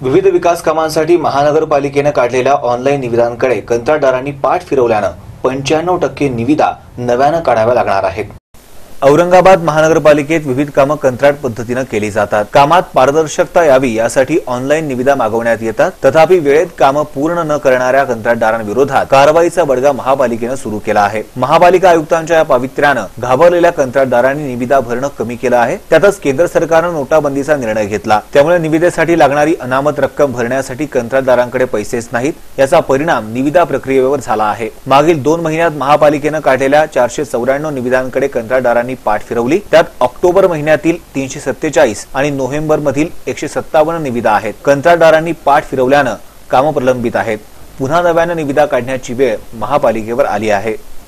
विविध विकास कामांसाठी महानगरपालिकेने काढलेल्या ऑनलाईन निविदांकडे कंत्राटदारांनी पाठ फिरवल्यानं 95% निविदा नव्यानं काढाव्या लागणार आहेत। औरंगाबाद महानगरपालिकेत विविध कामं कंत्राट पद्धतीने केली जातात। कामात पारदर्शकता यावी यासाठी ऑनलाईन निविदा मागवण्यात येतात। तथापि वेळेत कामं पूर्ण न करणाऱ्या कंत्राटदारांविरोधात कारवाईचा बडगा महापालिकेने सुरू केला आहे। महापालिका आयुक्तांच्या या पावित्र्यानं घाबरलेल्या कंत्राटदारांनी निविदा भरणं कमी केलं आहे। त्यातच केंद्र सरकारनं नोटाबंदीचा निर्णय घेतला, त्यामुळे निविदेसाठी लागणारी अनामत रक्कम भरण्यासाठी कंत्राटदारांकडे पैसेच नाहीत। याचा परिणाम निविदा प्रक्रियेवर झाला आहे। मागील 2 महिन्यात महापालिकेने काढलेल्या 494 निविदांकडे कंत्राटदारांनी पाठ फिरवली। त्यात ऑक्टोबर महिन्यातील 347 आणि नोव्हेंबर मधील 157 निविदा आहेत। कंत्राटदारांनी पाठ फिरवल्यानं कामं प्रलंबित आहेत। पुन्हा नव्यानं निविदा काढण्याची वेळ महापालिकेवर आली आहे।